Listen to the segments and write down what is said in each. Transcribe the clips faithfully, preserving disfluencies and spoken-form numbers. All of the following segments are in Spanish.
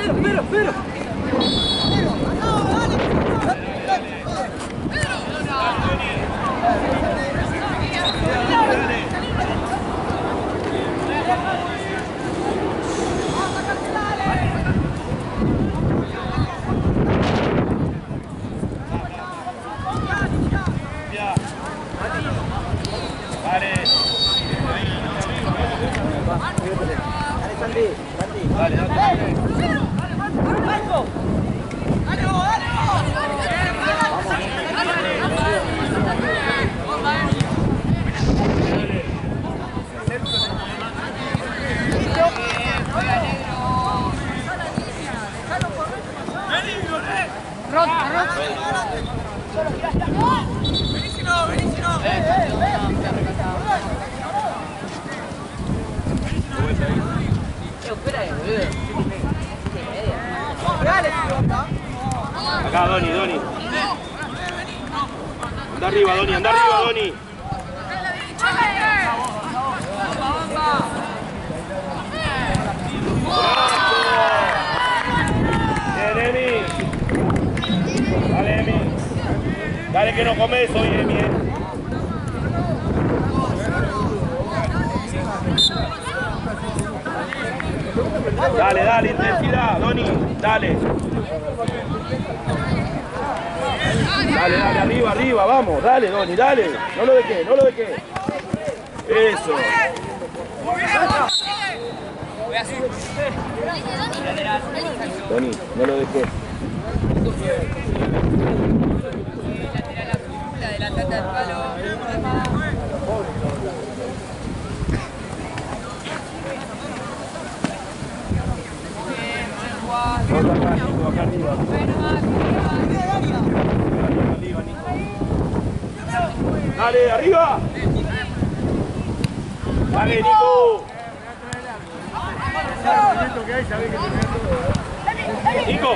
Pedro, Pedro, Pedro. Acá, Doni, Doni. Anda arriba, Doni, anda arriba, Doni. Bien, Emi. Dale, Emi. Dale que no comes hoy, Emi. Eh. Dale, dale, intensidad, Doni, dale. Dale, dale, arriba, arriba, vamos, dale, Doni, dale. No lo dejes, no lo dejes. Eso. Doni, no lo dejes. Adelantate al palo. Dale, arriba. Dale, Nico. Nico.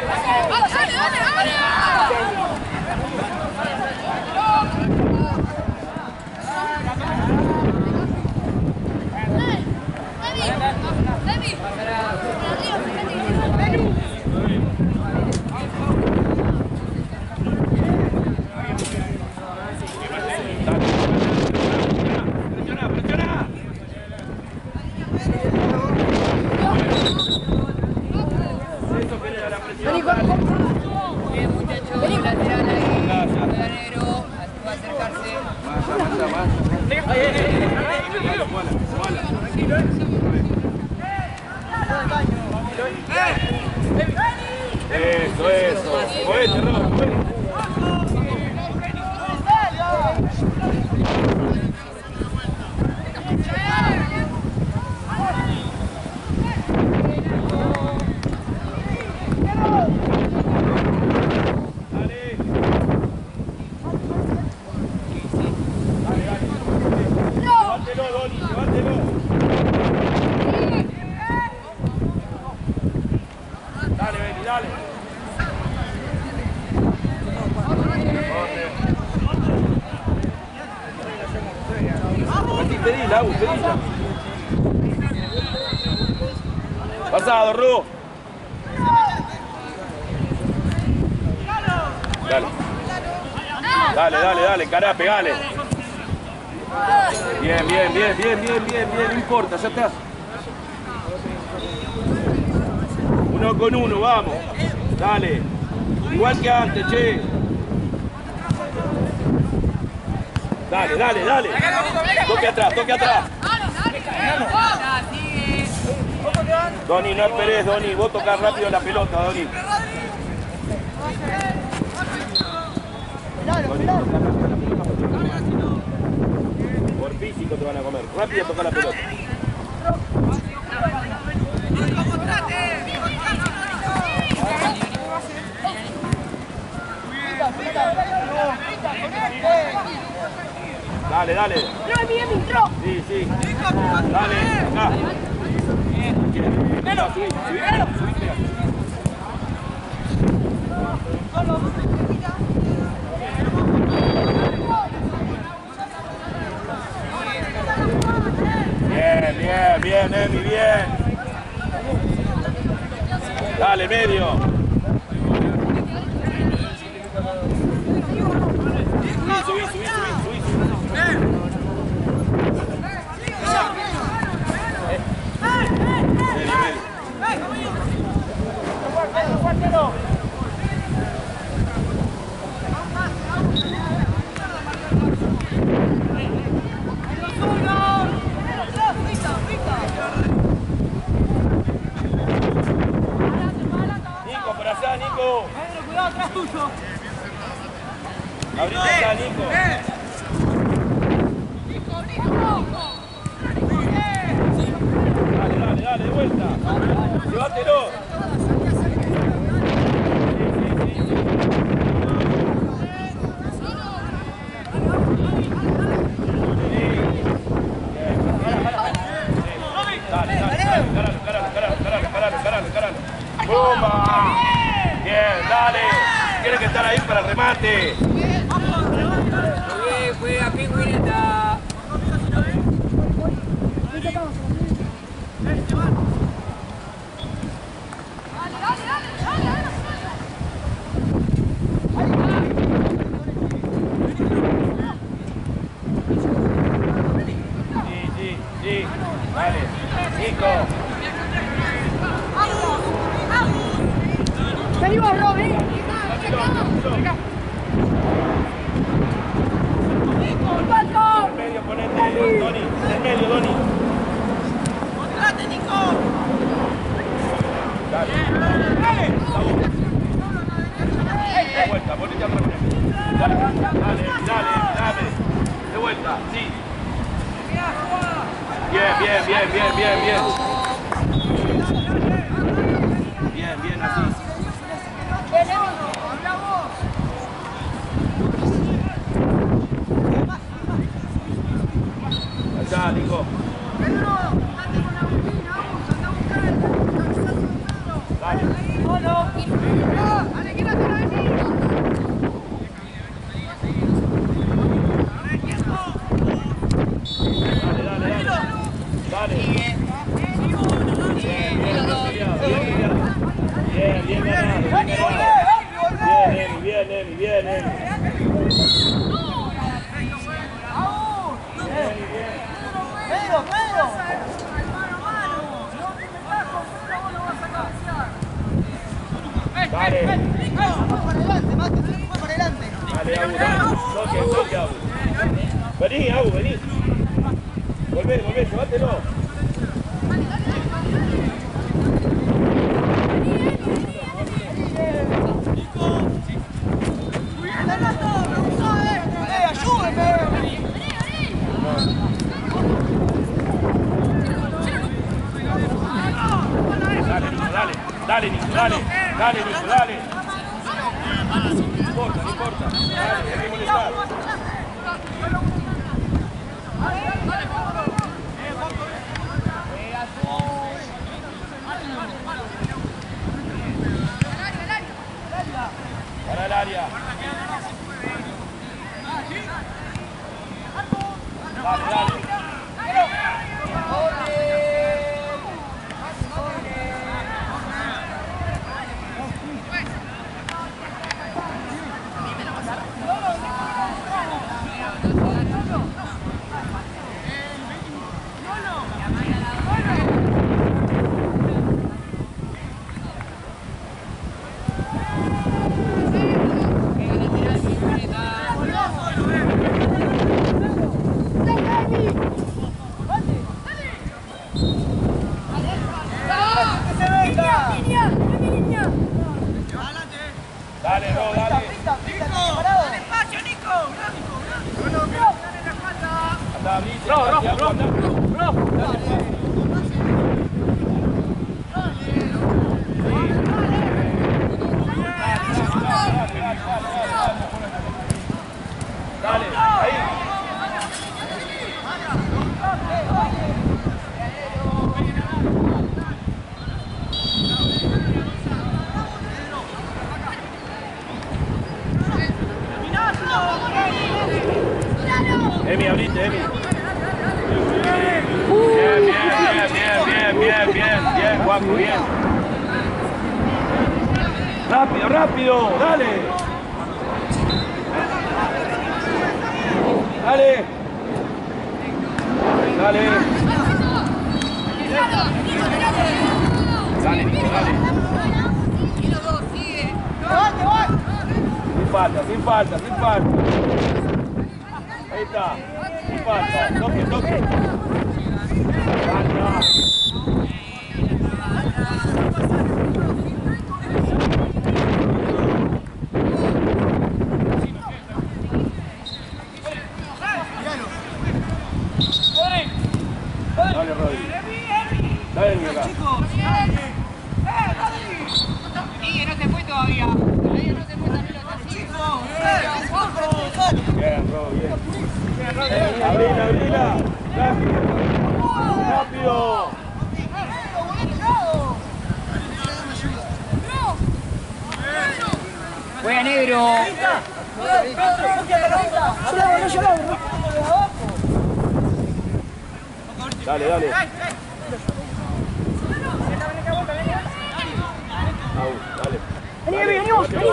Eso, eso. Movete, Rob, movete. Pasado, Ru. Dale. Dale, dale, dale, cará, pegale. Bien, bien, bien, bien, bien, bien, bien, no importa, ya está. Uno con uno, vamos. Dale. Igual que antes, che. Dale, dale, dale. Toque atrás, toque atrás. Doni, no esperes, Doni. Vos tocás rápido la pelota, Doni. Doni, tocá rápido la pelota. Por físico te van a comer. Rápido tocar la pelota. Dale, dale. Sí, sí. Dale, acá. Subí, subí, subí, pega. Bien, bien, bien, Emi, bien. Dale. dale, medio. Subí, subí, subí, subí, subí. Nico, por allá, Nico. Cuidado, atrás tuyo. Abrite acá, Nico. Dale, dale, dale, de vuelta. Llévatelo. Dale, dale, caralo, caralo, caralo, caralo, caralo, caralo, caralo. ¡Bomba! Bien, dale. Tiene que estar ahí para el remate. Bien, juega Pingüineta. Sí, sí, sí. Dale. Nico. Salimos, Robin. En el medio, ponete, Doni. En el medio, Doni. ¡Date, Nico! Dale. De vuelta, ponete atrás. Dale, dale, dale, dale. De vuelta, sí. Bien, bien, bien, bien, bien, bien. Bien, bien, así. Allá, Nico. Dale. Dale, dale, dale. Dale. Bien, bien, bien, bien, ganado, bien, ganado. Bien, Emi, bien, Emi, bien, Emi. ¡Pedro, Pedro! Dale. Para adelante, Mate, para adelante. Dale, Abu, dale. Toque, toque, Abu. Vení, Abu, vení. Volvé, volvé, llévatelo. ¡Eh, ayúdeme! Dale, Nico, dale. Dale, Nico, dale. Dale, Nico, dale. No importa, no importa. Dale, hay que molestar. Para el área. Dale, dale. Rápido, rápido, dale. Dale. Dale. Dale, Nico, dale. Sin falta, sin falta, sin falta. Ahí está. Sin falta. Toque, toque. Falta. Dale, Rodri. Dale, Nico. Sigue, no se fue todavía. Todavía no se fue la pelota. Bien, Rodri, bien. Abrila, abrila. Rápido. Rápido. Juega negro. Dale, dale. Au, dale. Vení, vení, venimos, vení.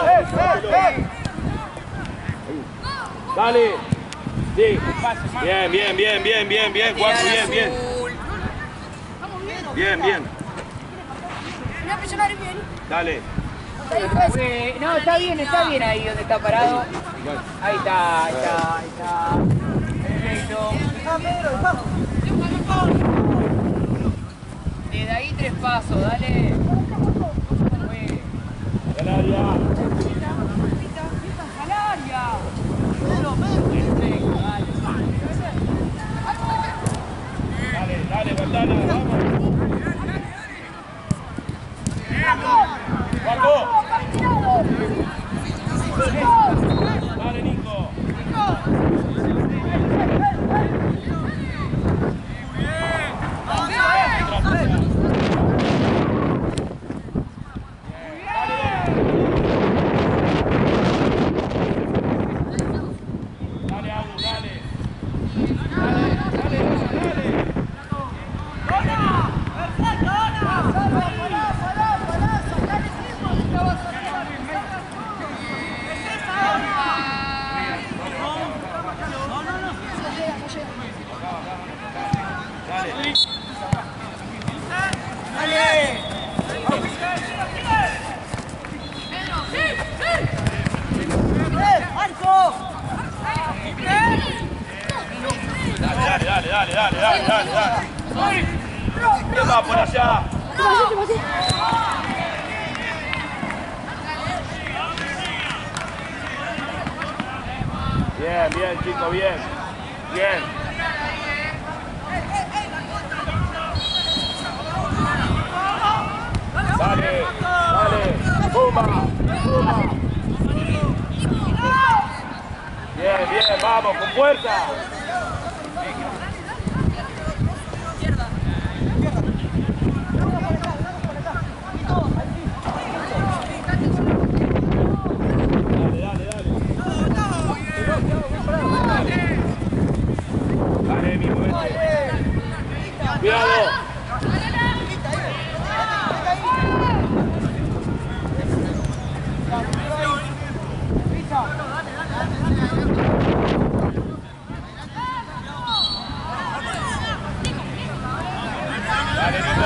Dale. Sí. Bien, bien, bien, bien, bien, bien, Juanjo, bien, bien. Bien, bien. Dale. Eh, no, está bien, está bien ahí donde está parado. Ahí está, ahí está, ahí está. Perfecto. Desde ahí tres pasos, dale. El área. ¡Al área! Dale, dale, Ventana, vamos. Juanjo. Dale, Nico. Dale, dale, dale, dale, dale, dale, dale. ¿Qué va por allá? Bien, bien, chico, bien. Bien. Dale, dale. Pumba, pumba. Bien, bien, vamos, con fuerza. Cuidado. Dale, Nico.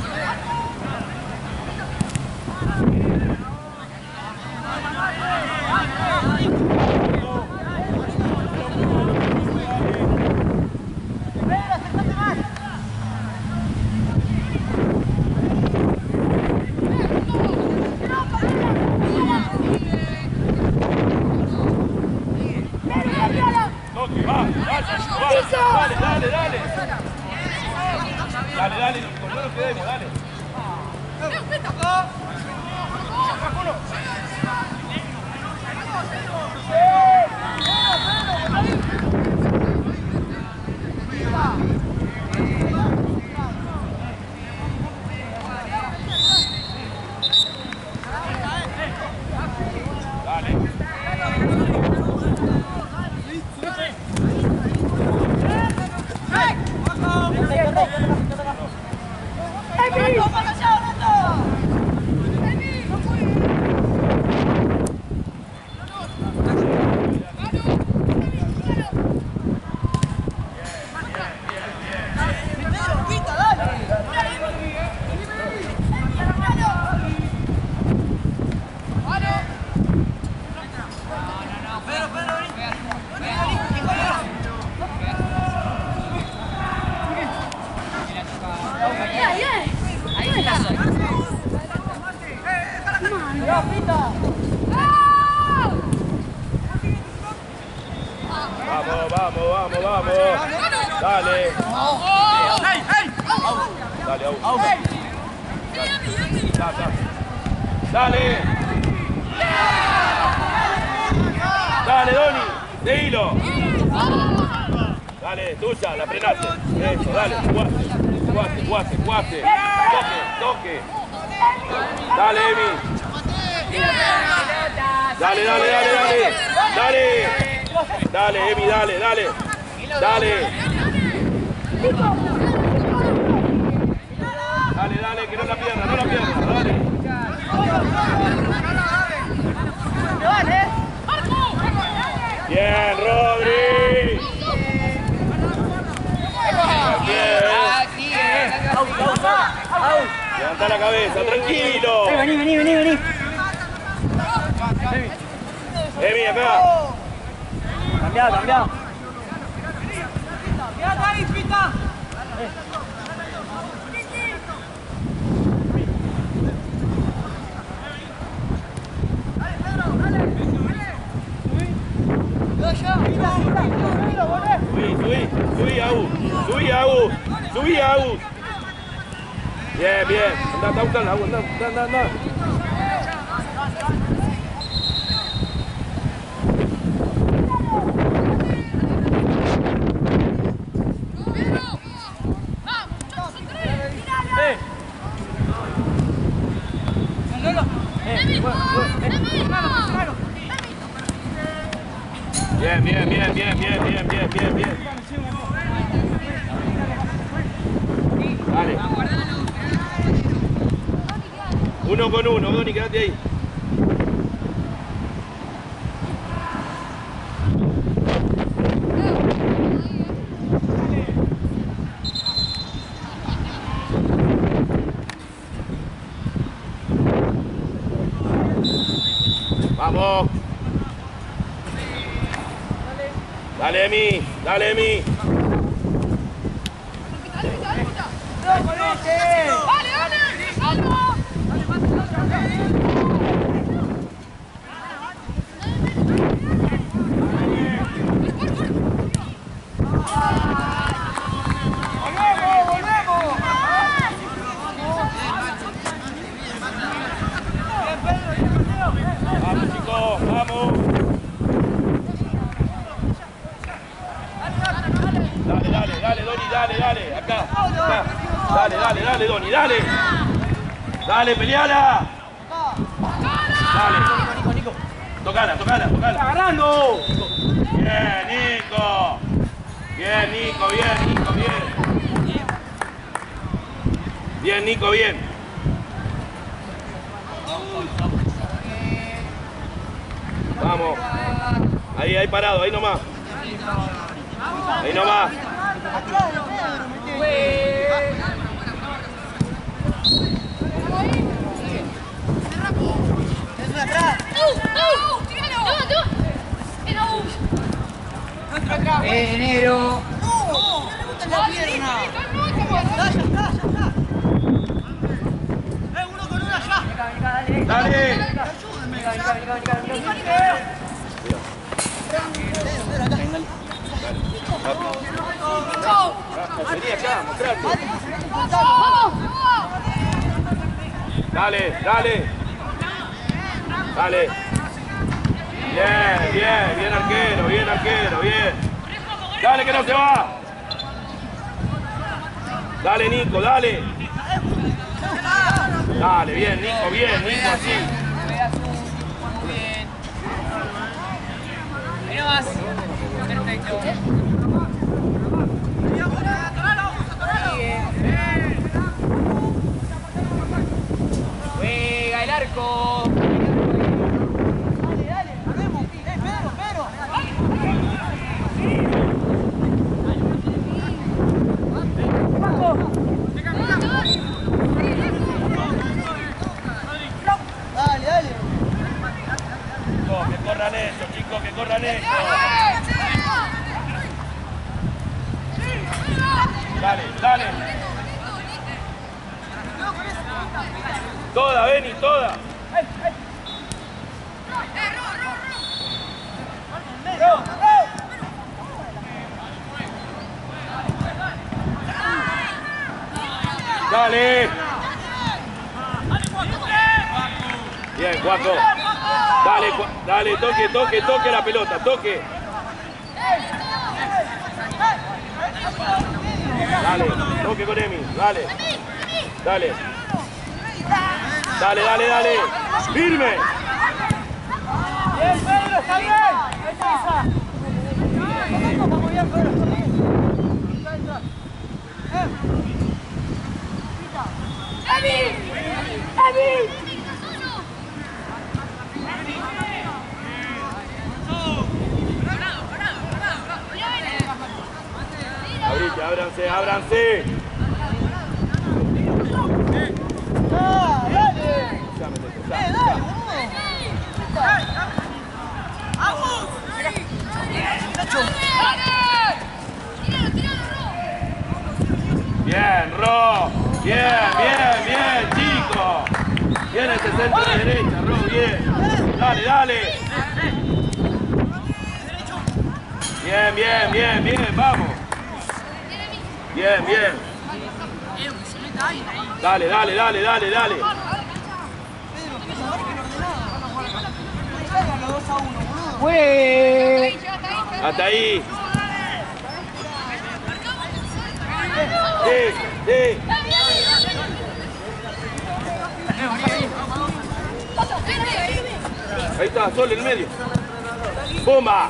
Toque, va, dale, dale, dale, dale. Dale, dale, no nos quedemos, dale. ¡Ya, pita! Vamos, vamos, vamos, vamos. Dale. Dale, Agus. Dale. Dale. Dale, Doni. De hilo. Dale, tuya, la frenaste. Eso, dale, jugaste, jugaste, jugaste, jugaste. Toque, toque. Dale, Emi. Dale, dale, dale, dale. Dale. Dale, Emi, dale, dale. Dale. Dale, dale, que no la pierda, no la pierda, dale. Bien, Rodri. Levanta la cabeza, tranquilo. Vení, vení, vení, vení. Emi, acá. Cambiado, cambiado. ¡Ya, Gaby, pita! Subí, subí, subí, Agus. Subí, Agus. Subí, Agus. Bien, bien. Anda, anda, anda, anda, anda, anda. Bien, bien, bien, bien, bien, bien, bien, bien, bien. Dale. Uno con uno, Doni, quédate ahí. Vamos. Dale, Emi, dale, Emi. Vamos, chicos, vamos. Dale, dale, dale, Doni, dale, dale. Acá, acá. Dale, dale, dale, Doni, dale. Dale, peleala. Dale. Tocala, tocala, tocala. ¡Agarrando! Bien, Nico. Bien, Nico, bien, Nico, bien. Bien, Nico, bien. Vamos. Ahí, ahí parado, ahí nomás. Ahí nomás. Enero. La pierna. Ya, ya está, ya está. Eh, uno con una ya. Dale. Vení acá, mostrate. Dale, dale. Dale. Bien, bien, bien arquero, bien arquero, bien. Dale que no se va. Dale, Nico, dale. Dale, bien, Nico, bien, Nico, así. Muy bien. Ahí nomás. Perfecto. Juega el arco. Dale, dale, volvemos. Eh, Pedro, Pedro. Dale, dale. Chicos, que corran eso, chicos, que corran eso. Dale, dale. Toda, Beni, toda. Dale. Bien, Juaco. Dale, dale, toque, toque, toque la pelota, toque. Dale, toque con Emi, dale. Dale. Dale, dale, dale. Firme. Bien, Pedro, está bien. Esa. Vamos bien, Pedro, está bien. Entra, entra. ¡Emi! ¡Emi! Abrite, ábranse, ábranse. ¡Ah, dale! ¡Eh, dale, boludo! ¡Vamos! Bien, Ro. Bien, bien, bien, chico. Bien ese centro de derecha, Ro, bien. Dale, dale. Bien, bien, bien, bien, vamos. Bien, bien. Dale, dale, dale, dale, dale. ¡Fue! Hasta ahí. Sí, sí. Ahí está, Sol en el medio. ¡Bomba!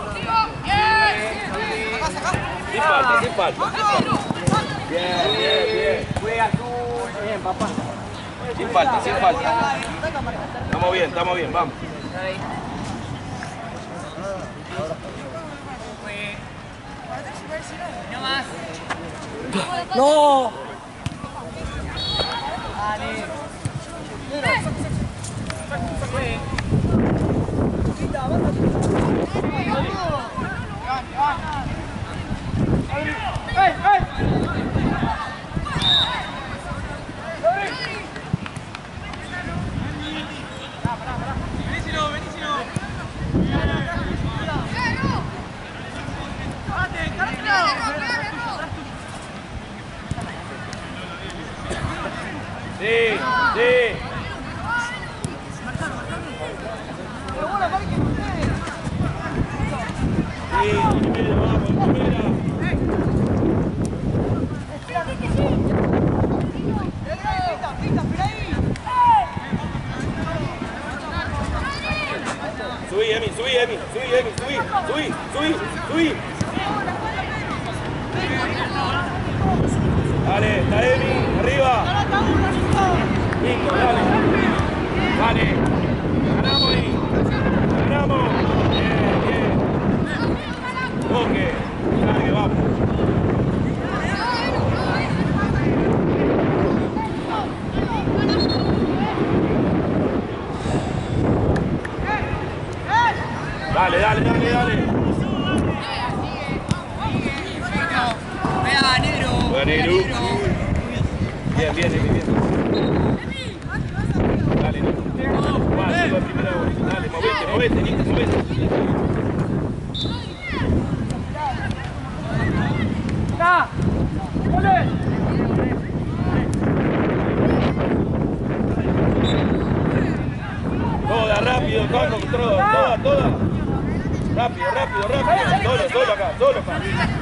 Sin falta, sin falta. Bien, bien, bien. Juega azul. Bien, papá. Sin falta, sin falta. Estamos bien, estamos bien, vamos. No más. ¡No! ¡Ey, ey! Sí, sí. Sí, primera, vamos, primera. Subí, Emi, subí, Emi, subí, Emi, subí, subí, subí, subí. Dale, está Emi, arriba. Nico, dale. Dale. Ganamos ahí. Ganamos. Bien, bien. Toque. Dale, vamos. Dale, dale, dale, dale. Vea, negro. Buena, negro. Bien, bien, bien, bien. Dale, Nico. Va, sigo a primera vuelta. Dale, movete, movete, Nico, movete. ¡Está! ¡Ole! Toda, rápido, todo, toda, toda, toda. Rápido, rápido, rápido. Solo, solo acá, solo acá.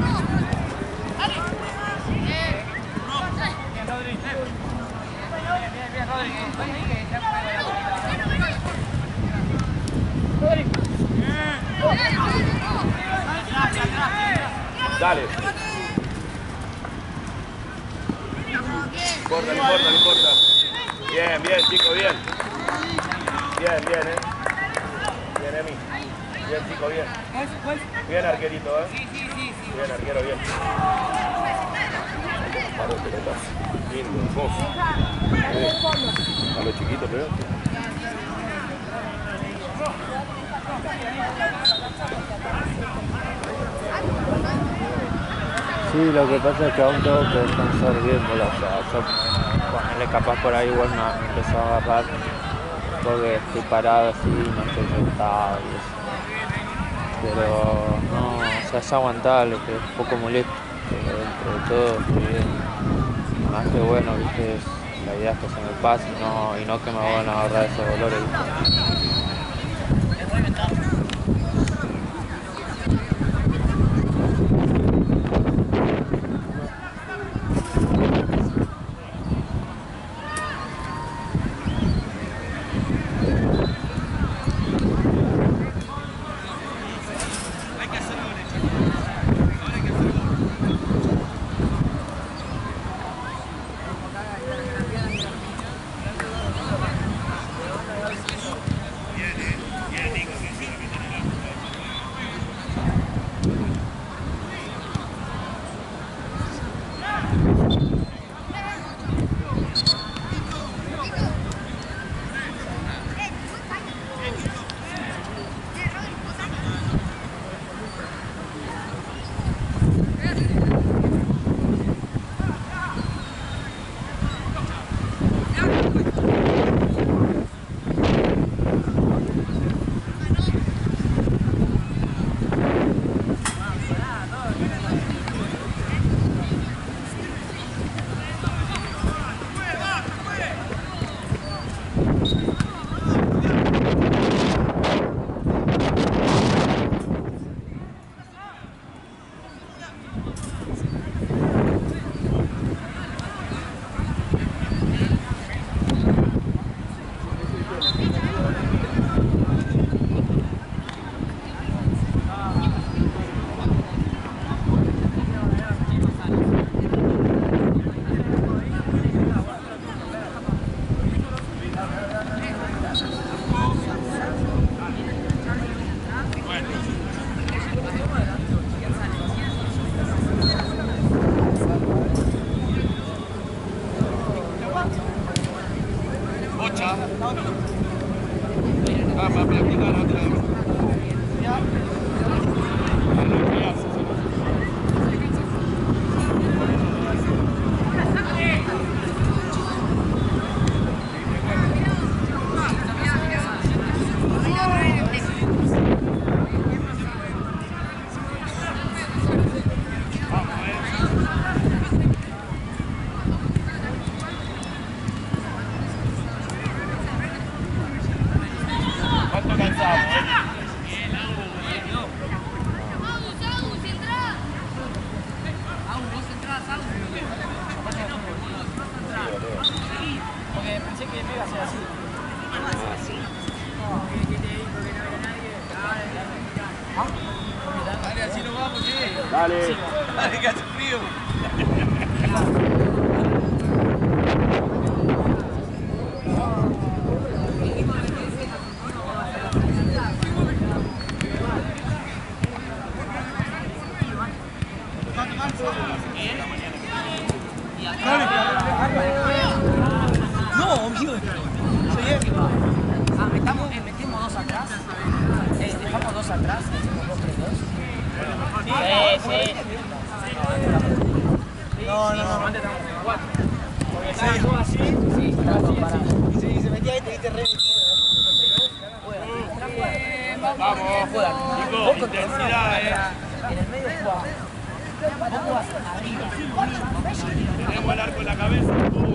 Dale. No importa, no importa, no importa. Bien, bien, chicos, bien. Bien, bien, eh. Bien, Emi. Bien, chico, bien. Bien, arquerito, eh. Sí, sí, sí, sí. Bien, arquero, bien. Paró el pelotazo. Lindo, hermoso. Eh, a lo chiquito, pero. Sí, lo que pasa es que aún tengo que descansar bien, boludo. O sea, yo ponerle capaz por ahí igual me empezó a agarrar porque estoy parado así, no estoy sentado y eso. Pero no, o sea, es aguantable, pero es un poco molesto. Pero dentro de todo estoy bien. Me más que bueno, ¿viste? La idea es que se me pase y no, y no que me van a ahorrar esos dolores, ¿viste? Dale. Dale, que hace frío. No, amigo. Soy él. Ah, metamos, eh, metimos dos atrás. Eh, dejamos dos atrás. Hacemos dos, tres, dos. Sí, sí. No, no, no. Cuatro. Porque si tú así, sí, así, y se metía ahí, te viste re metido. Vamos, chicos, intensidad, eh. En el medio jugamos. Vos jugás arriba. Tenemos el arco en la cabeza.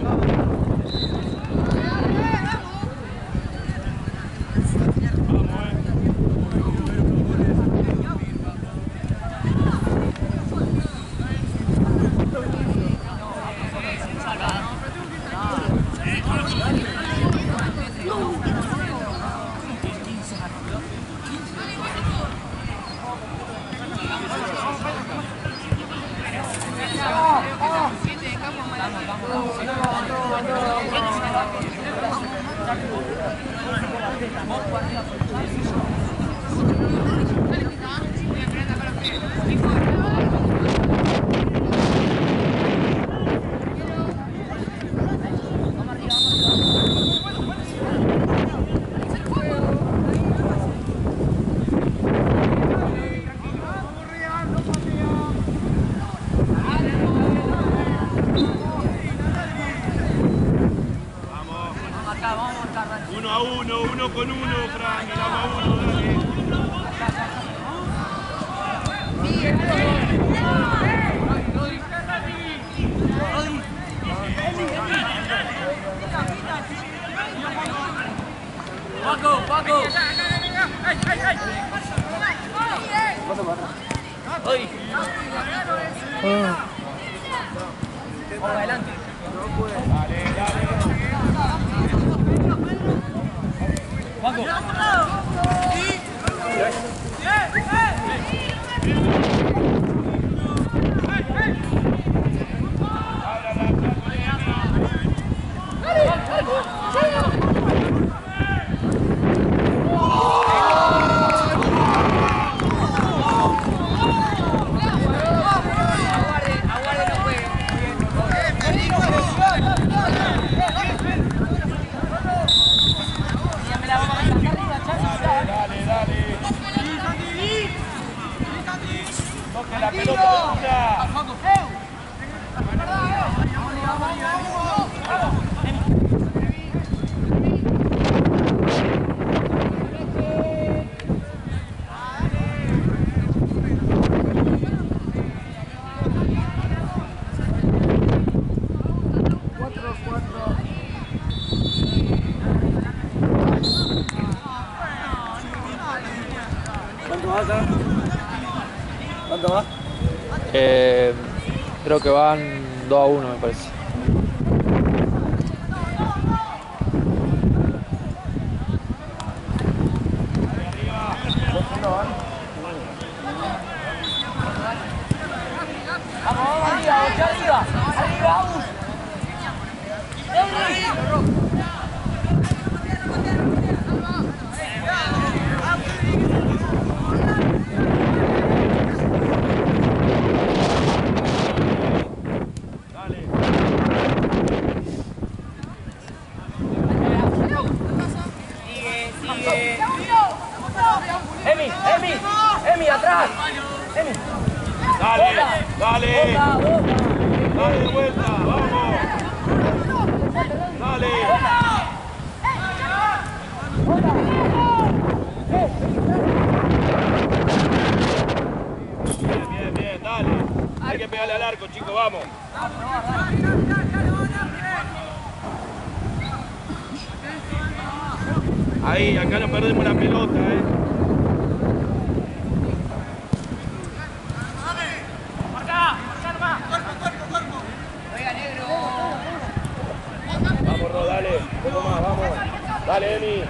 Uno a uno, uno con uno, Frank, el uno a uno, dale. Paco, Paco. Hoy. Vamos adelante. Dale, dale. Paco. Toque la pelota de una. ¿Cuánto va acá? ¿Cuánto va? Eh, creo que van dos a uno, me parece. Vamos, vamos arriba, ocho arriba. Arriba, vamos. Emi, Emi, Emi, atrás. Emi. Dale, dale. Boca, boca. Dale de vuelta, vamos. Dale. Bien, bien, bien, dale. Hay que pegarle al arco, chicos, vamos. Ahí, acá no perdemos la pelota, eh. Vamos, Ro, dale. Un poco más, vamos. Dale, Emi.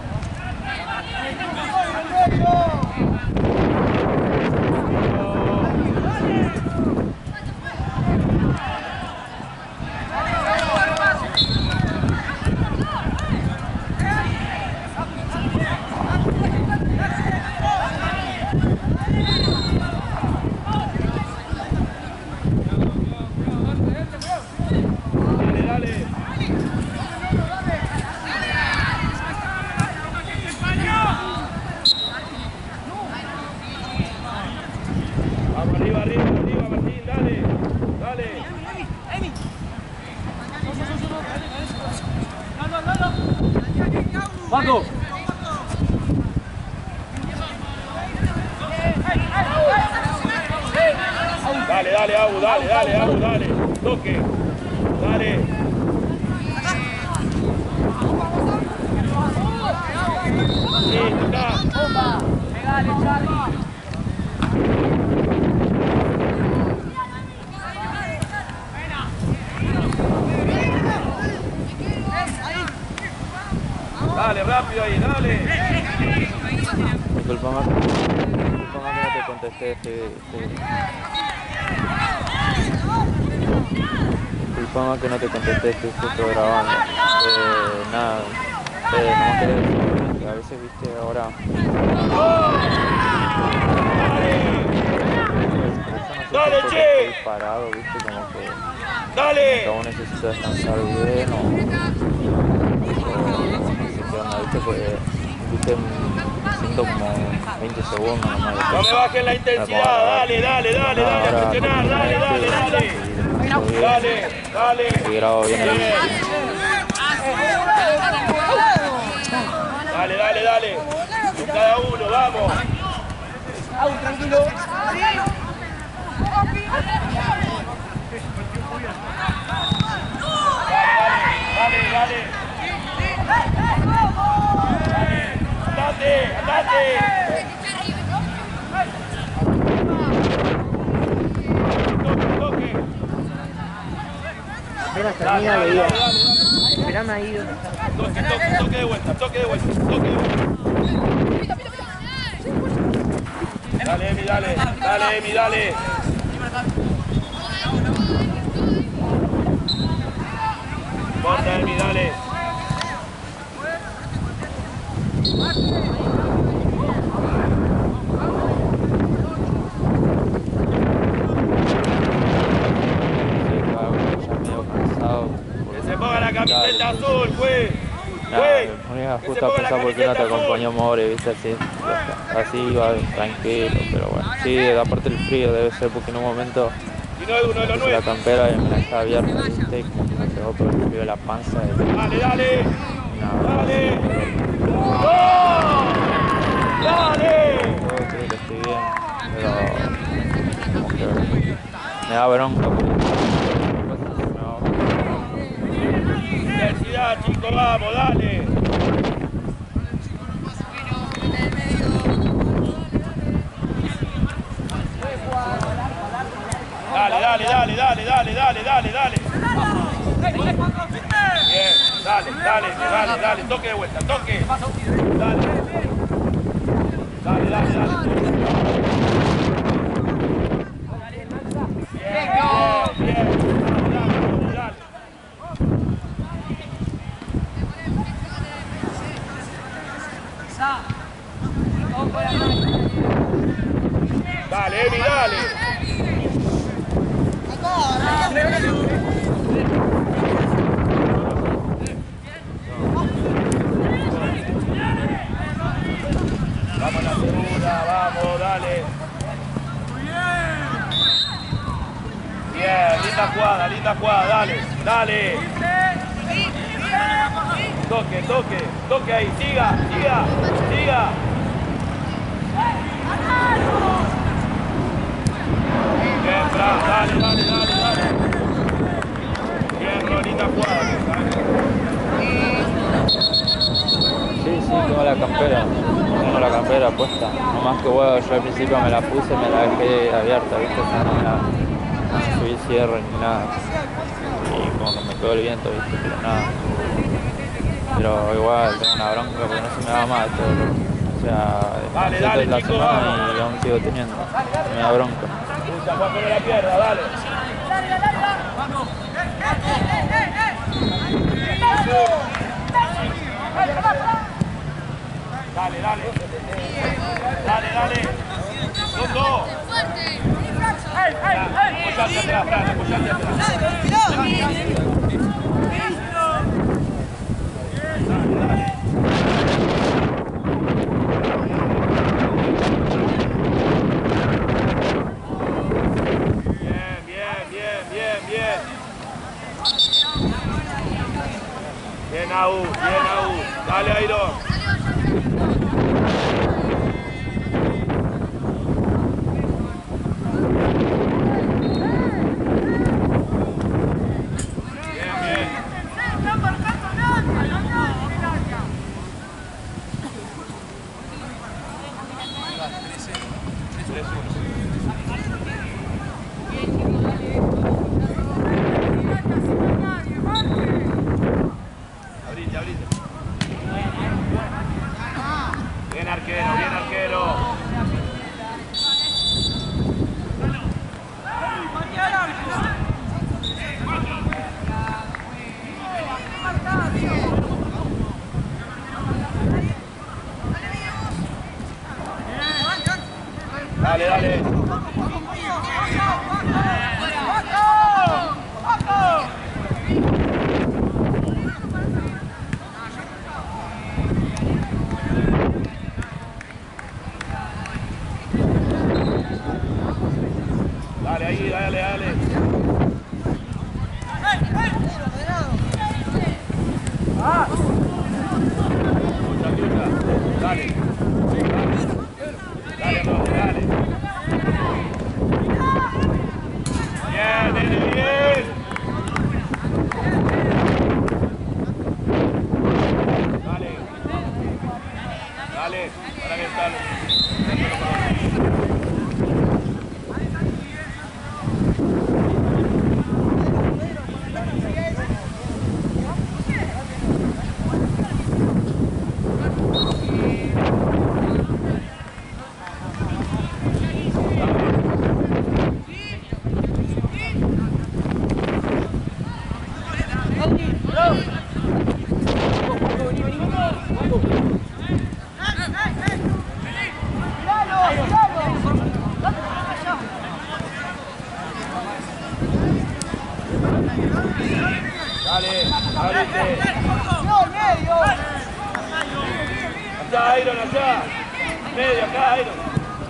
Dale, dale. Vamos arriba, arriba, arriba, Martín, dale. Dale. Paco. Dale, dale, Abu, dale, dale, Abu, dale. Toque. Dale. Sí, acá. Opa. Pegale, Charlie. Dale, rápido ahí, dale. Disculpame, disculpame que no te contesté. Estoy, estoy... Disculpame que no te contesté, estoy justo grabando. Eh, nada, eh, no quería decir que a veces, viste, ahora... Dale, Porque che. estoy parado, viste, como que... Dale. Como necesito descansar bien o... o no sé qué onda, viste, porque... Viste, siento como veinte segundos nomás. No me bajes la intensidad, dale, dale, dale, dale, a presionar, dale, dale, dale. Dale, dale. Y grabo bien el Bien. Dale, dale, dale. Con cada uno, vamos. Au, tranquilo. Dale, dale. Andate, andate. Toque, toque. Espera, Dale, termina dale, de ir. dale, dale. Esperame ahí. Toque, toque, toque de vuelta, toque de vuelta, toque de vuelta. Dale, Emi, dale, dale, Emi, dale. Corta, Emi, dale. Que se ponga la camiseta azul, güey. Nada, me ponía justo a pensar por qué no te acompañó More, viste, así, así iba tranquilo, pero bueno, sí, aparte el frío debe ser porque en un momento Y no es uno de los puse la nueve. campera y me la dejaba abierta, viste, y como que me pegó por el frío de la panza y Dale, dale. nada, Dale. ¡No! Dale. yo creo que estoy bien, pero como que me da bronca porque Intensidad, chicos, vamos, dale. Dale, dale, dale, dale, dale, dale, dale, dale. Bien, dale, dale, dale, dale, toque de vuelta, toque. Dale. Dale, dale, dale. Bien, bien, bien. Dale, dale. Dale, Emi, dale. Vamos a la segunda, vamos, dale. Bien, linda jugada, linda jugada, dale, dale. Toque, toque, toque ahí, siga, siga, siga. Bien, Fran, dale, dale, dale, dale. Bien, Ro, linda jugada. sí, sí, tengo la campera, tengo la campera puesta, no más que huevo, yo al principio me la puse, me la dejé abierta, viste, o sea, no me la no subí cierre ni nada, y como que me pegó el viento, viste, pero nada, pero igual tengo una bronca porque no se me va más todo, lo- o sea, Dale, desde dale, la chicos, semana vamos. y aún sigo teniendo, me da bronca. Usa, Juan, con la pierna, dale. Dale, dale. Dale, dale. Son dos. Apoyate atrás, Fran, apoyate atrás. Dale, dale. Bien, bien, bien, bien, bien. Bien, Au, bien, Au. Dale, Airo. Bien, bien. tres uno. Abrite, abrite. Bien arquero, bien arquero. Dale, dale. Dale ahí, dale, dale. Lucha, lucha. Dale. Dale, Roque, dale. Bien, bien, bien. Dale, para que dale. Allá, Iron, allá. Medio, acá, Iron.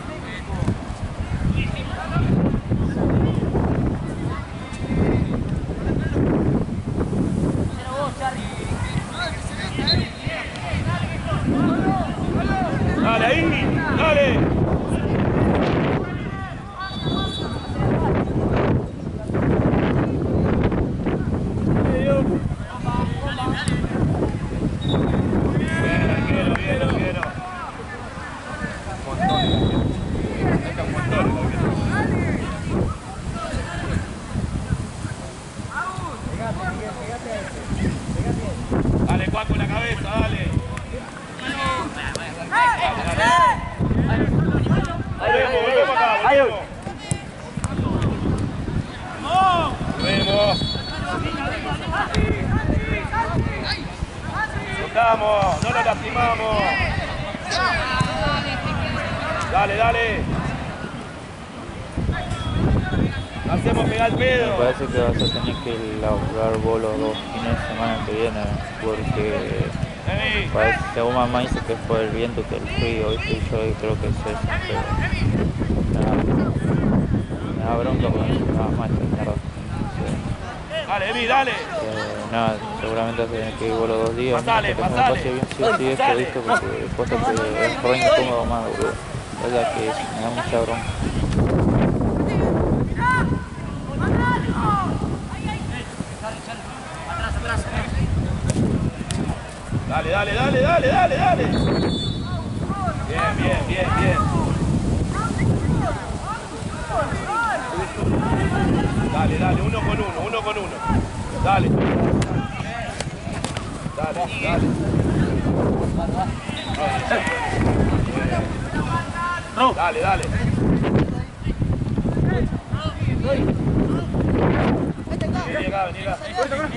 Dale, ahí, dale. Dale, Juan, con la cabeza, dale. Volvemos, volvemos acá, volvemos. Volvemos. Tocamos, no nos lastimamos. Dale, dale. Hacemos pegar el pedo. Me parece que vas a tener que laburar vos los dos fines de semana que viene, porque parece, según mamá dice que fue el viento que el frío, ¿viste? Y yo creo que es eso, pero nada, me da bronca porque nada más esta mierda. Dale, Evi, dale. Eh, nada, seguramente vas a tener que ir vos los dos días, pasale, hasta que me pasale. pase bien sí o sí esto, ¿viste? Porque después que es re incómodo más, boludo. Es verdad que me da mucha bronca. Dale, dale, dale, dale, dale, dale. Bien, bien, bien, bien. Dale, dale, uno con uno, uno con uno. Dale. Dale, dale. Dale, dale. Vení acá, vení acá.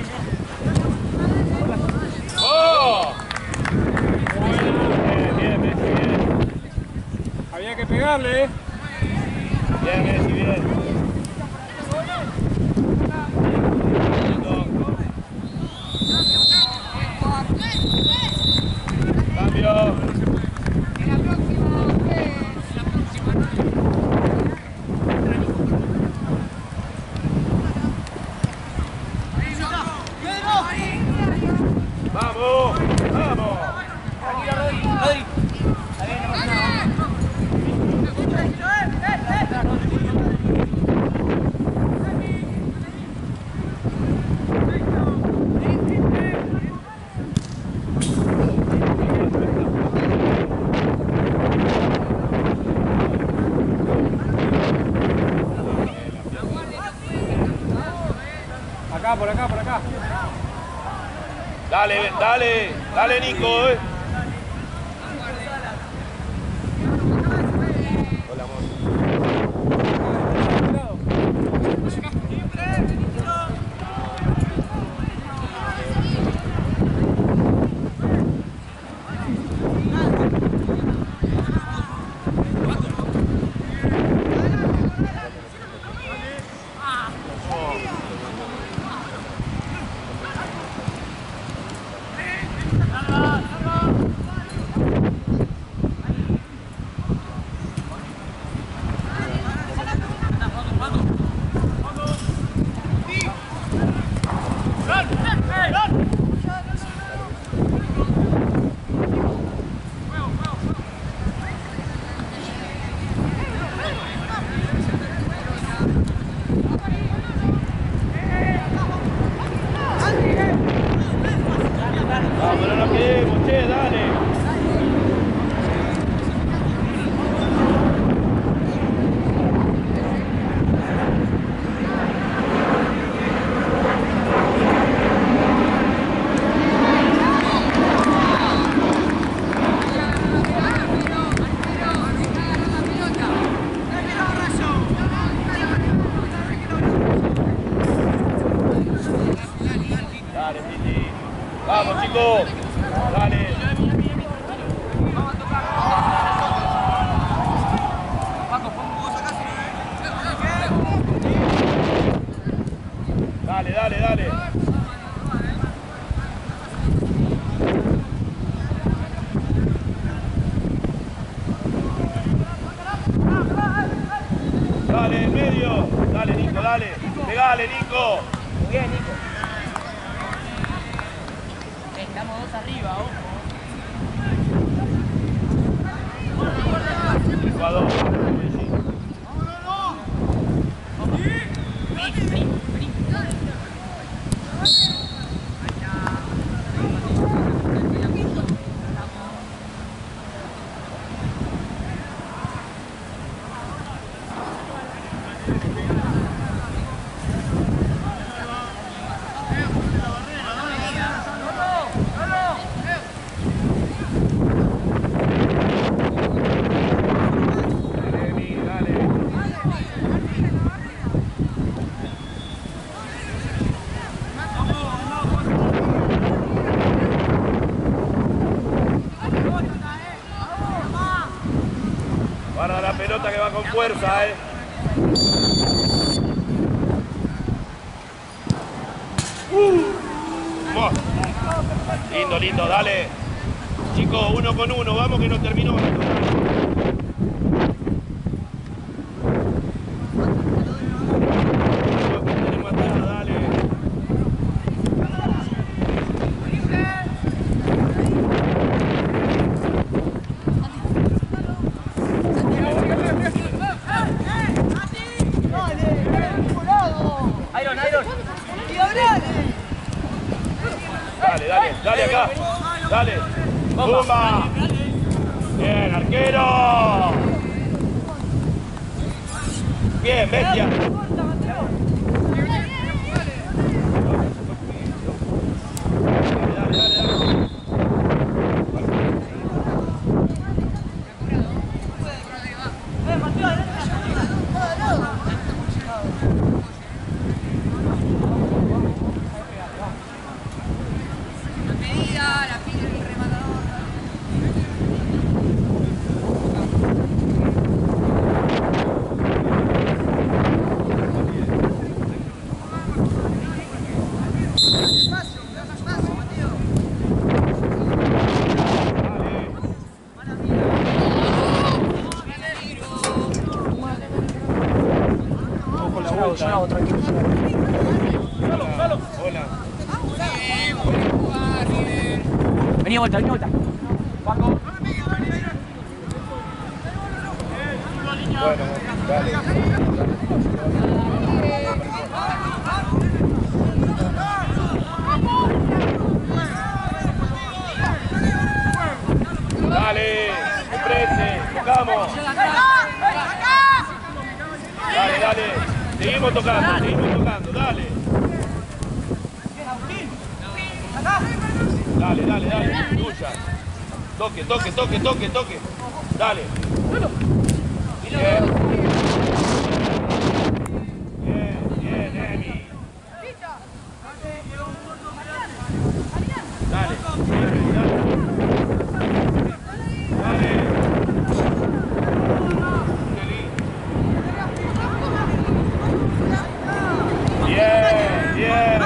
¡Oh! Bien, bien, Messi, bien. Había que pegarle, ¿eh? Bien, Messi, bien. Cambio. Vamos, vamos. Acá, por acá, por acá. Dale, dale, dale, Nico, eh. Hola, amor. Dale, en medio. Dale, Nico, dale. Pegale, Nico. Muy bien, Nico. Estamos dos arriba, ojo. Jugador. Guarda la pelota que va con fuerza, eh. Uh. Lindo, lindo, dale. Chicos, uno con uno, vamos que no terminó. Dale, dale, dale acá. Dale. ¡Bomba! Bien, arquero. Bien, bestia. Vení vuelta, vení vuelta. Paco. Bueno, dale. Dale, enfrente, tocamos. Dale, dale. Seguimos tocando, seguimos tocando, dale. Dale, dale, dale, tuya. Toque, toque, toque, toque, toque. Dale. Bien. Bien, bien, Emi. Dale, dale, dale. Bien, bien.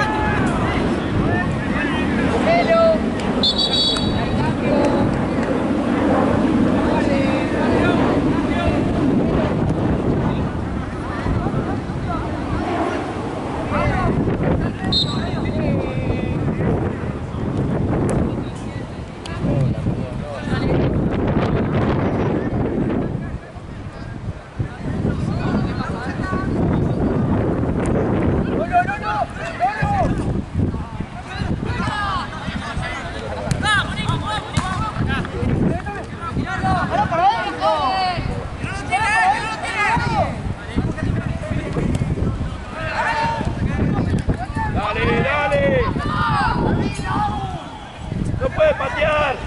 Dale, dale. No puede patear.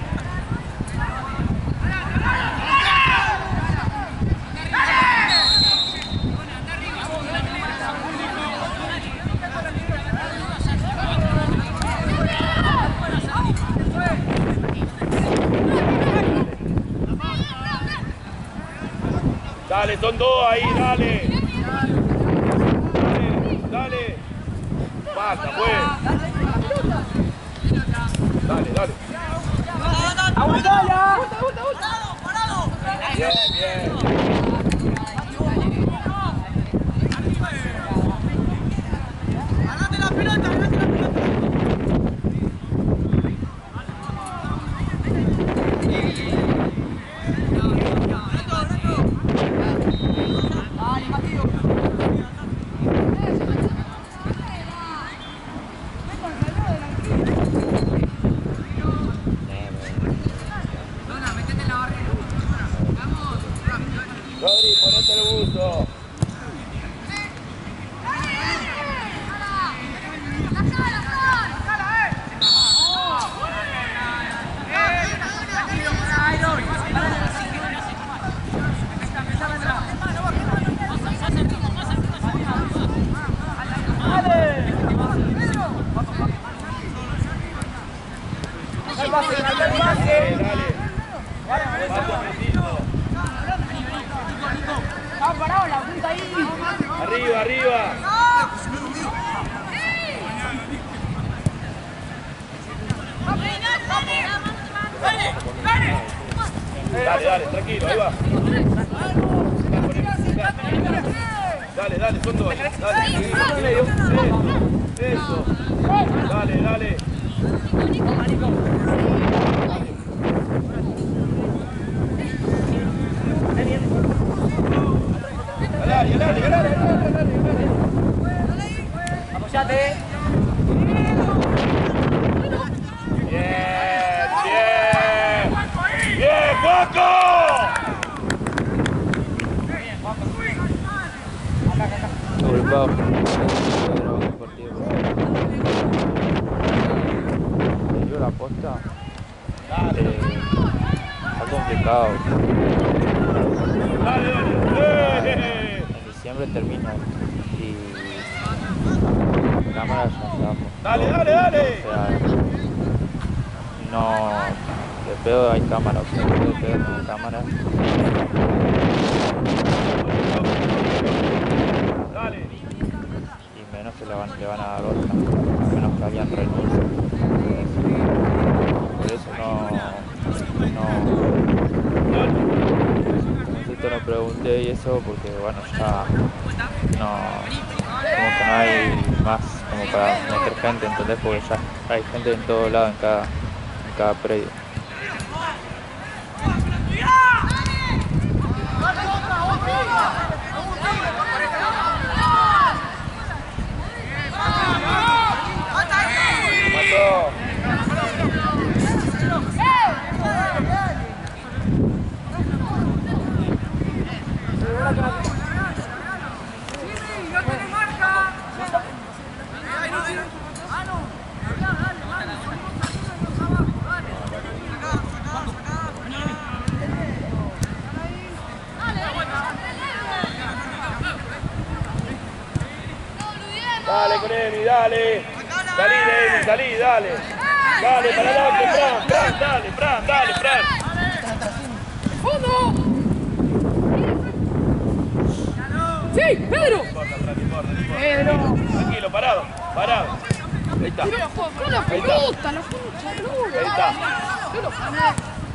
Dale, son dos ahí, dale. Dale, dale. Falta, pues. Dale, dale. ¡Aguantala! Bien, bien. Ruso. Arriba, arriba. Dale, dale, tranquilo, ahí va. Dale, dale, son dos. Dale, eso. Dale, dale. Dale, dale, dale, dale, dale. Apoyate. Bien, bien. Bien, Juaco. Agrupados con el partido. Yo la posta. Eh, está complicado. Dale, dale. En diciembre termina y cámaras ya estamos. Dale, dale, dale. O sea, no, de pedo hay cámaras, o sea, de pedo no hay cámaras. Dale. Y menos se le van, le van a dar otra, a menos que hayan renuncia. Por eso no, no, necesito no pregunté y eso porque bueno ya no, como que no hay más como para meter gente, entonces porque ya hay gente en todo lado, en cada, en cada predio. Dale con Emi, dale. Salí de Emi, salí, dale. Dale, para adelante, Fran, Fran, dale, Fran, dale, Fran. ¡Fondo! ¡Sí, Pedro! Pedro. Tranquilo, parado, parado. Ahí está. ¡Con la pelota, la pucha, Ahí está.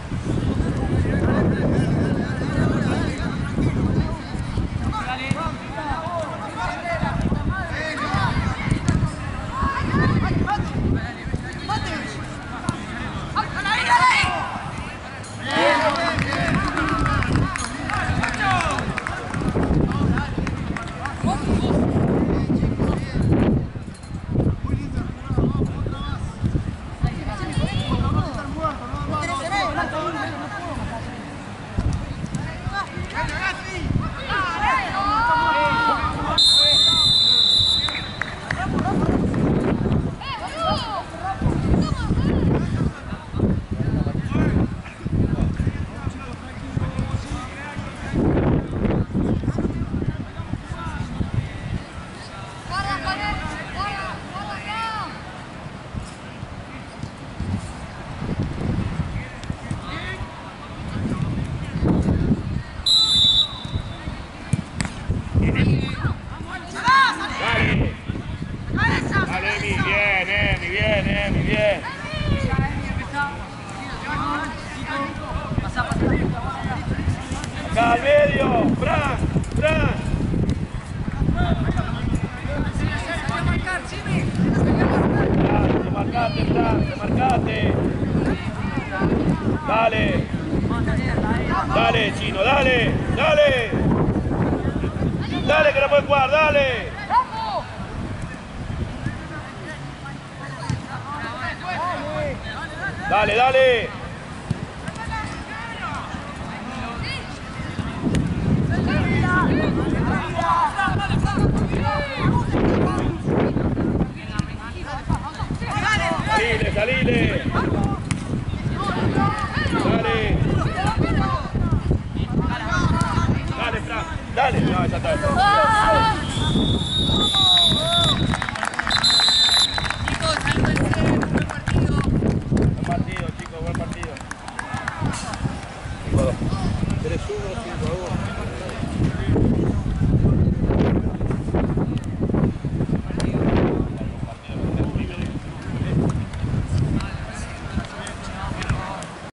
Acá al medio, Fran, Fran. Te marcate, Fran, te marcate. Dale. Dale, Chino, dale, dale. Dale que la puedes jugar, dale. Dale, dale. salile.